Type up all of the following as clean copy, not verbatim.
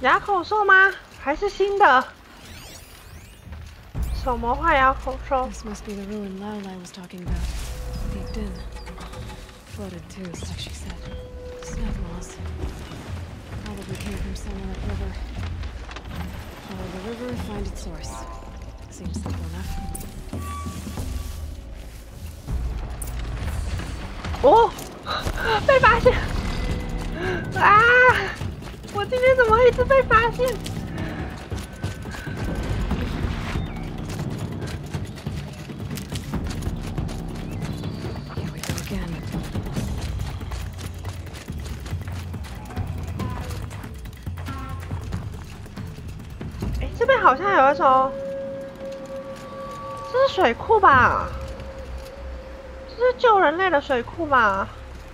哑口兽吗？还是新的？手魔化哑口兽。 This must be the ruin Laolai was talking about. Caved in. Flooded too, like she said. Snap moss. Probably came from somewhere upriver. Follow the river, find its source. Seems simple enough. 哦，被发现！啊！我今天怎么一直被发现？ 这边好像有一种，这是水库吧？这是救人类的水库吧？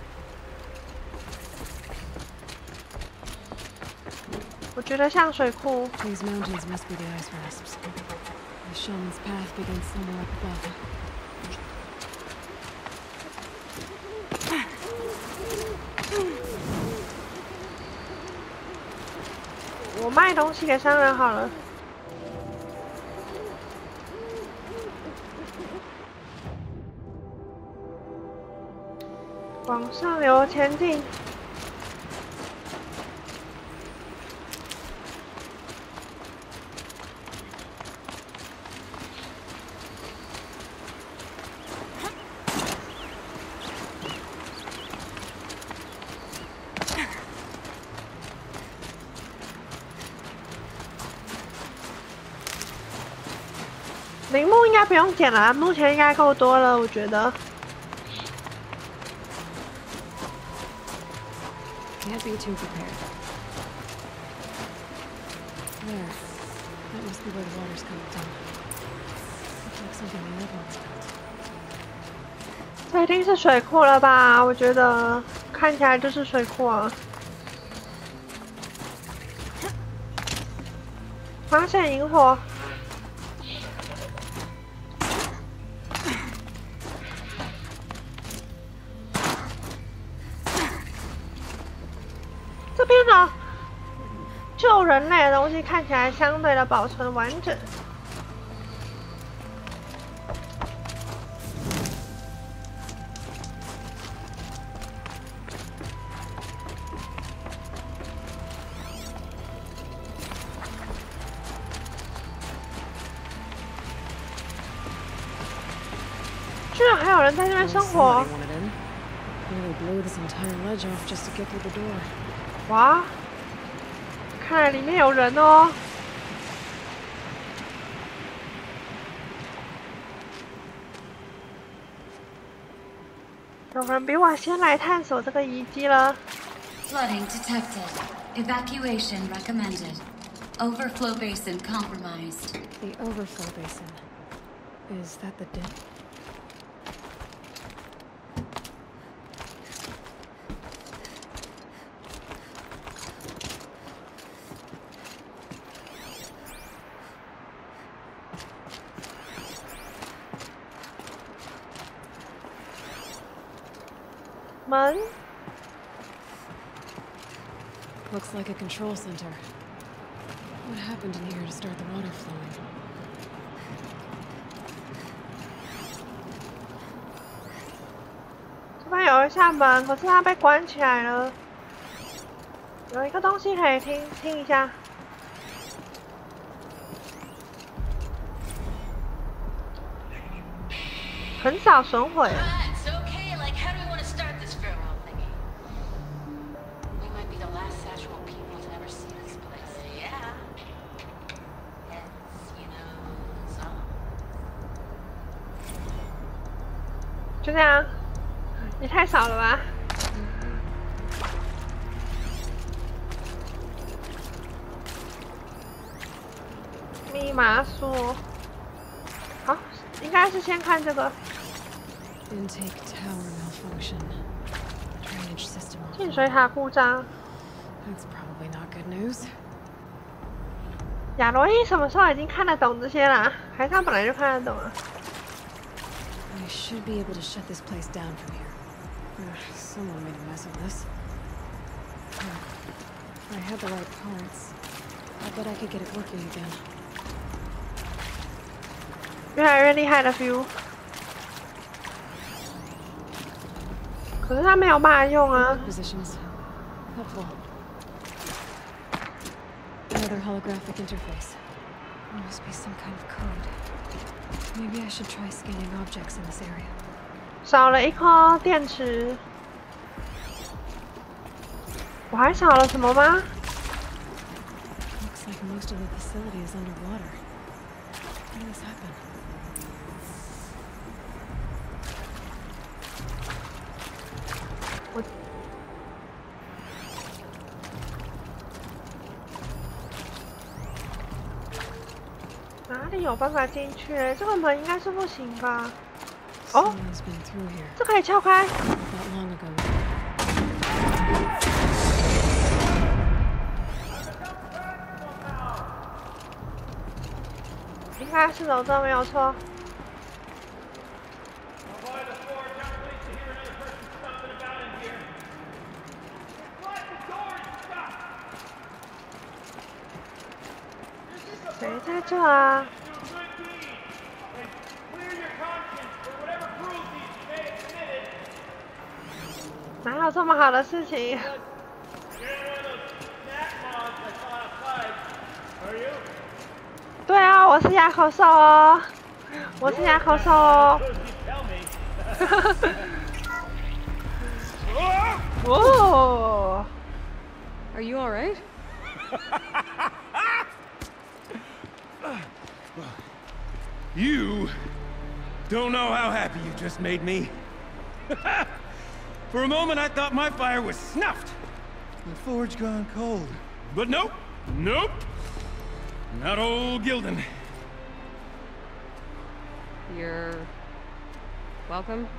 我觉得像水库。 These mountains must be the ice rasps. The shaman's path begins somewhere up above. 我卖东西给商人好了。 往上流前进。铃木应该不用捡了，目前应该够多了，我觉得。 Can't be too prepared. There. That must be where the water's coming from. Looks like something the other one's built. 这一定是水库了吧？我觉得看起来就是水库啊。发现萤火。 这边的救人类的东西看起来相对的保存完整。居然还有人在这边生活！ Nearly blew this entire ledge off just to get through the door. 哇，看来里面有人哦。有人比我先来探索这个遗迹了。 Flooding detected. Evacuation recommended. Overflow basin compromised. The overflow basin. Is that the dip? Looks like a control center. What happened in here to start the water flowing? 这边有一扇门，可是它被关起来了。有一个东西可以听一下。很少损毁。 就这样，也太少了吧？密码锁，好，应该是先看这个。 Intake tower malfunction. Drainage system. 进水塔故障。 That's probably not good news. 亚罗伊什么时候已经看得懂这些啦？还是他本来就看得懂啊？ I should be able to shut this place down from here. Someone made a mess of this. I had the right parts. I bet I could get it working again. 越来越厉害的 feel。可是他没有办法用啊。 Positions. Helpful. Another holographic interface. There must be some kind of code. Maybe I should try scanning objects in this area. 少了一颗电池。我还少了什么吗？ Looks like most of the facility is underwater. How did this happen? 哪里有办法进去？这个门应该是不行吧？哦， Someone's been through here. 这可以撬开。 Not that long ago. 应该是楼这没有错。谁在这啊？哪有这么好的事情？对啊，我是哑口兽哦，我是哑口兽哦。哦 Are you all right? You don't know how happy you just made me. For a moment, I thought my fire was snuffed. The forge gone cold. But nope. Nope. Not old Gildan. You're welcome.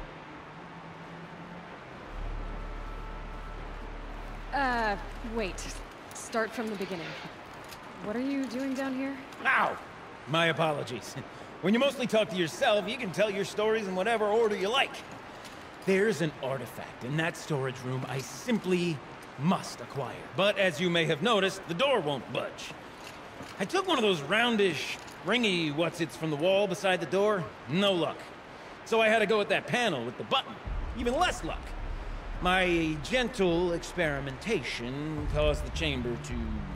Wait. Start from the beginning. What are you doing down here? Ow! My apologies. When you mostly talk to yourself, you can tell your stories in whatever order you like. There's an artifact in that storage room I simply must acquire. But as you may have noticed, the door won't budge. I took one of those roundish, ringy what's-its from the wall beside the door. No luck. So I had to go with that panel with the button. Even less luck. My gentle experimentation caused the chamber to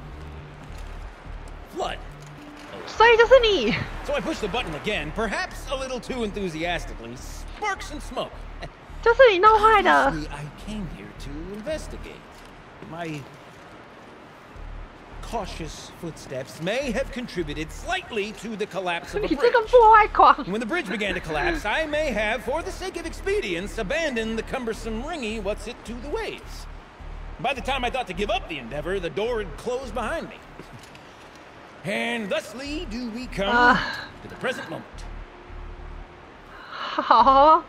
flood. 所以就是你。 So I pushed the button again, perhaps a little too enthusiastically. Sparks and smoke. 就是你弄坏的。 Obviously, I came here to investigate. My cautious footsteps may have contributed slightly to the collapse of a 你这个 bridge. 破坏狂。 When the bridge began to collapse, I may have, for the sake of expedience, abandoned the cumbersome ringy what's-it to the waves. By the time I thought to give up the endeavor, the door had closed behind me. And thusly do we come to the present moment. 好，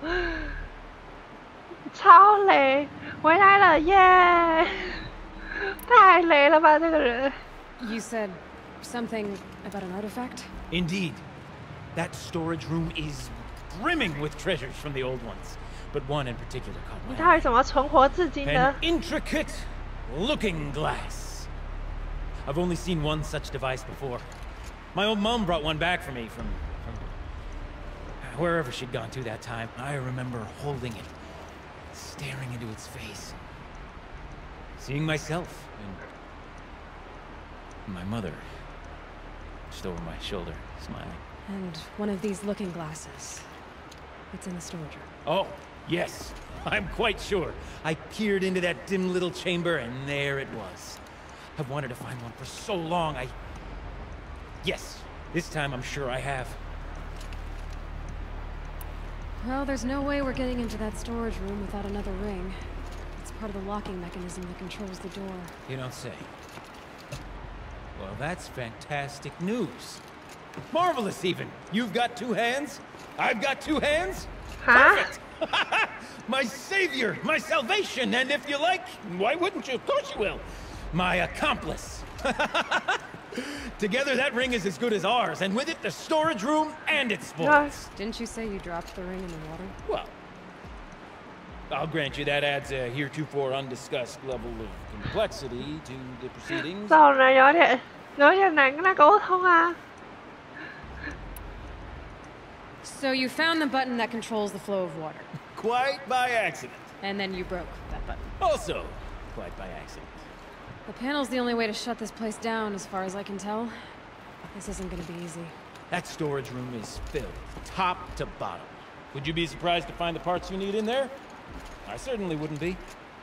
超雷，回来了耶！太雷了吧，这个人。 You said something about an artifact? Indeed. That storage room is brimming with treasures from the old ones. But one in particular caught 你 my 到底 eye. 怎么存活至今的 An？ intricate looking glass. I've only seen one such device before. My old mom brought one back for me from wherever she'd gone to that time. I remember holding it, staring into its face, seeing myself and my mother just over my shoulder, smiling. And one of these looking glasses. It's in the storage room. Oh, yes, I'm quite sure. I peered into that dim little chamber, and there it was. I've wanted to find one for so long, Yes, this time I'm sure I have. Well, there's no way we're getting into that storage room without another ring. It's part of the locking mechanism that controls the door. You don't say. Well, that's fantastic news. Marvelous, even. You've got two hands. I've got two hands. Huh? Perfect. My savior, my salvation, and if you like, why wouldn't you? Of course you will. My accomplice. Together, that ring is as good as ours, and with it, the storage room and its spoils. Didn't you say you dropped the ring in the water? Well, I'll grant you that adds a heretofore undiscussed level of complexity to the proceedings. 这种人有点有点难跟他沟通啊。 So you found the button that controls the flow of water. Quite by accident. And then you broke that button. Also, quite by accident. The panel's the only way to shut this place down, as far as I can tell. This isn't gonna be easy. That storage room is filled, top to bottom. Would you be surprised to find the parts you need in there? I certainly wouldn't be.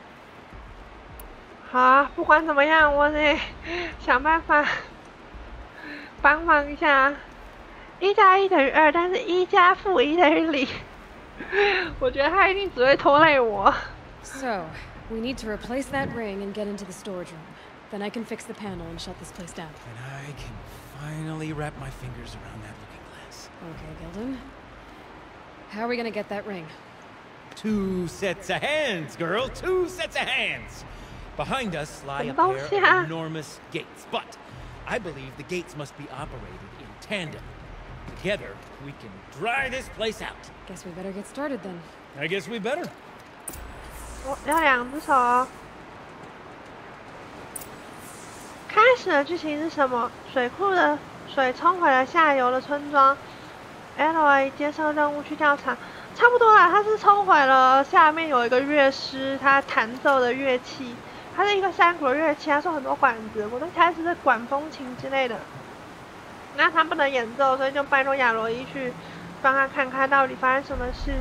好啊，不管怎么样，我得想办法帮忙一下。1+1=2，但是1加负1等于0。我觉得他一定只会拖累我。 So, we need to replace that ring and get into the storage room. Then I can fix the panel and shut this place down. And I can finally wrap my fingers around that looking glass. Okay, Gilden. How are we gonna get that ring? 2 sets of hands, girl. 2 sets of hands. Behind us lie a 什么东 pair 西啊？ of enormous gates, but I believe the gates must be operated in tandem. Together, we can dry this place out. Guess we better get started then. I guess we better. 我要2只手哦。开始的剧情是什么？水库的水冲毁了下游的村庄。LA 接受任务去调查，差不多啦。他是冲毁了下面有一个乐师，他弹奏的乐器，它是一个山谷的乐器，它说很多管子，我都猜是管风琴之类的。那他不能演奏，所以就拜托亚罗伊去帮他看看到底发生什么事。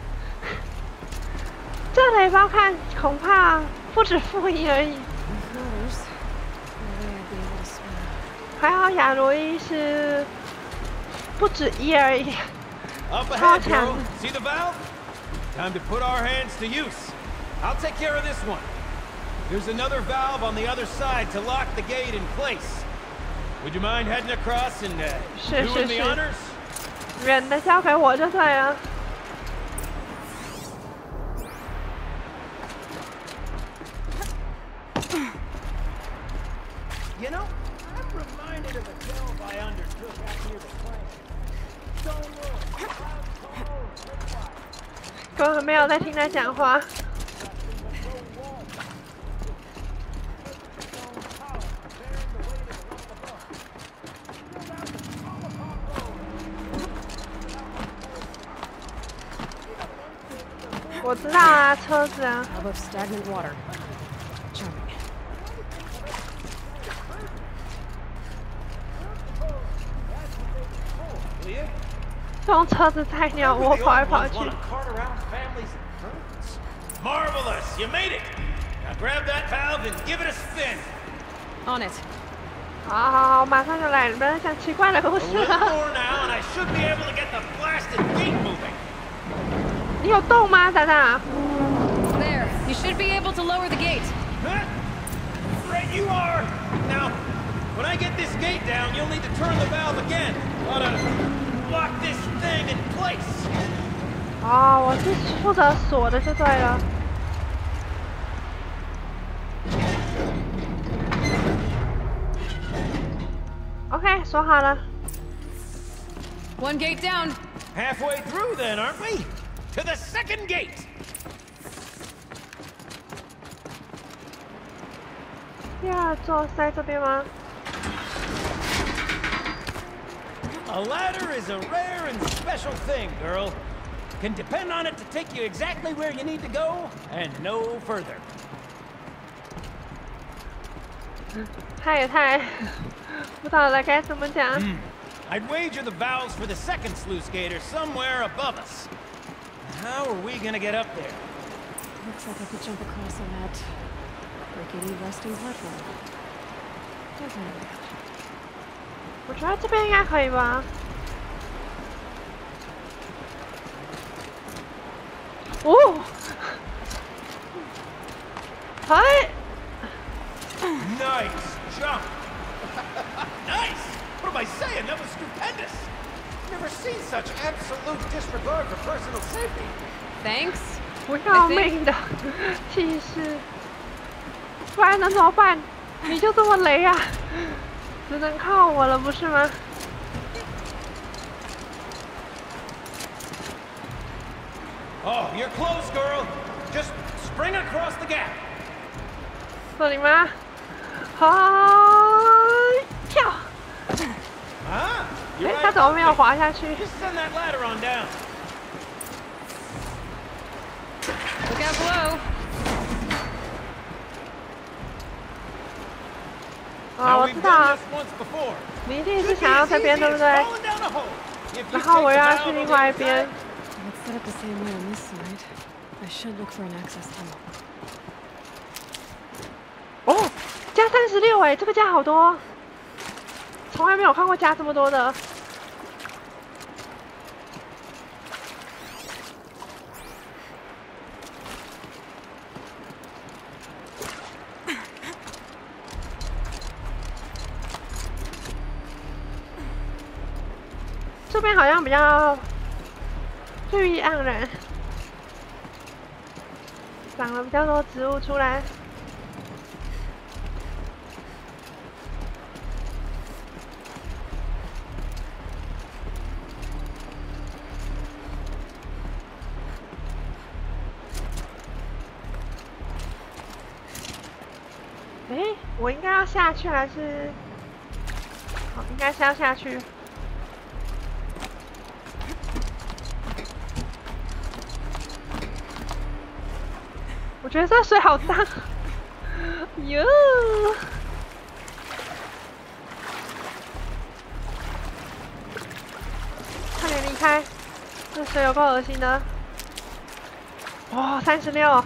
这雷包看恐怕不止负1而已。还好亚罗伊是不止1而已。 Up 超 ahead, 强 girl. See the valve? Time to put our hands to use. I'll take care of this one. There's another valve on the other side to lock the gate in place. Would you mind heading across and doing the honors? 远的交给我就对了。 You know, I'm reminded of a delve I undertook out near the plant. Stone Wall, cloud 根本没有在听他讲话。我知道啊，车子啊。 How about stagnant water? Charming. 用车子菜鸟窝跑来跑去。 Marvelous! You made it! Now grab that valve and give it a spin. On it. 好好好，马上就来，不要讲奇怪的故 A 事 little 了。 more now, and I should be able to get the blasted gate moving. 你有动吗，蛋蛋？ There. You should be able to lower the gate. Huh? Right you are! Now, when I get this gate down, you'll need to turn the valve again. Ought to lock this thing in place. 哦，我是负责锁的就对了。OK， 锁好了。 One gate down. Halfway through then, aren't we? To the second gate! 第二座是在这边吗？ A ladder is a rare and special thing, girl. Can depend on it to take you exactly where you need to go, and no further. 他也太不知道了该怎么讲。 I'd wager the valves for the second sluice gate are somewhere above us. How are we gonna get up there? Looks like I could jump across on that rickety resting platform. Definitely. 我觉得这边应该可以吧。哦，嘿， Nice jump! Nice! What am I saying? That was stupendous! Never seen such absolute disregard for personal safety. Thanks. 不要命的气势，不然能怎么办？你就这么雷啊？只能靠我了，不是吗？ Oh, you're close, girl. Just spring across the gap. 这里吗？嗨， 跳！ 啊？ 哎，他怎么没有滑下去？ Just send that ladder on down. Look out below. 啊，我 Now 知 we've 道 done 啊， this once before. 你一定是 Should 想 be 要 as 这边， easy 对 as 不对？ falling down a hole. If you 然后 take 我 the 又要 valve 去 on 另 the 外一 other 边 side,。 Let's set up the same way on this side. I should look for an access tunnel. 哦，加36哎，这个加好多，从来没有看过加这么多的。这边好像比较绿意盎然，长了比较多植物出来。诶，我应该要下去还是？哦，应该是要下去。我觉得这水好脏，哟！快点离开，这水有够恶心的。哇，36。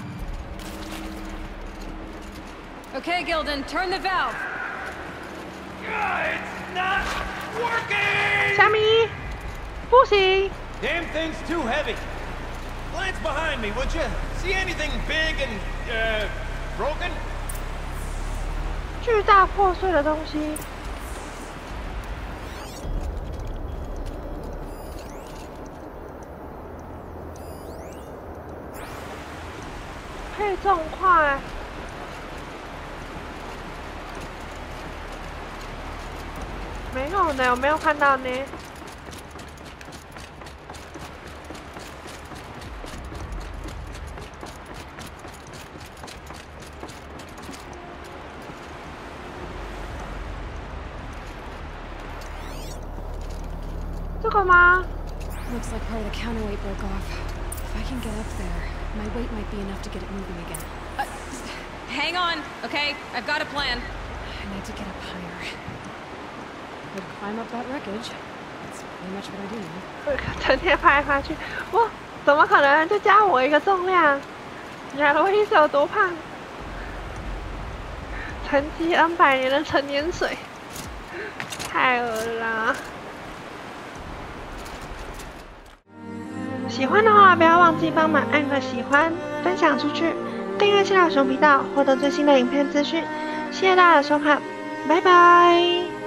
Okay, Gildan, turn the valve. It's not working! 虾米，不行！ Damn thing's too heavy. Glance behind me, would you? See anything big and, broken? 巨大破碎的东西。配重块。没有呢，我没有看到呢。这个吗？ Looks like part of the counterweight broke off. If I can get up there, my weight might be enough to get it moving again. Hang on, okay? I've got a plan. I need to get up higher. Could climb up that wreckage. That's pretty much what I do now. 整天爬来爬去，哇，怎么可能就加我一个重量？亚罗伊是有多胖？沉积 N 百年的陈年水，太恶了啦！喜欢的话，不要忘记帮忙按个喜欢，分享出去，订阅七老熊频道，获得最新的影片资讯。谢谢大家的收看，拜拜。